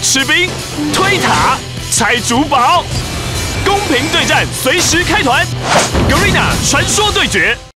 吃兵、推塔、拆主堡，公平对战随时开团 ，Garena 传说对决。